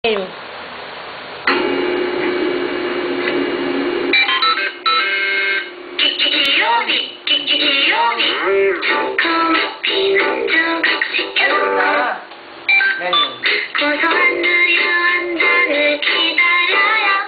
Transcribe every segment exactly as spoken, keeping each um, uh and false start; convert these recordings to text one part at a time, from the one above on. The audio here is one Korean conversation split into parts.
게임. 고소한 우유 한 잔을 기다려요.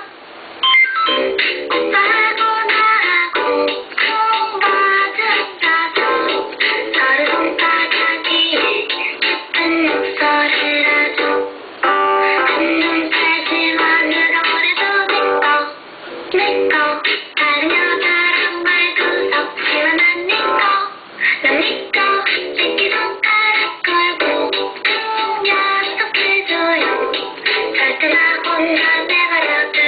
오빠하고 나하고 콩버섯 타서 서로 손바닥에 예쁜 목소리를 하죠. 한눈 팔지만으로 그래도 내꺼 내꺼 다른 여자랑 말도 섞지만 난 내꺼 난 내꺼 새끼손가락 걸고 약속해줘요. 절대 나 혼자 내버려둬.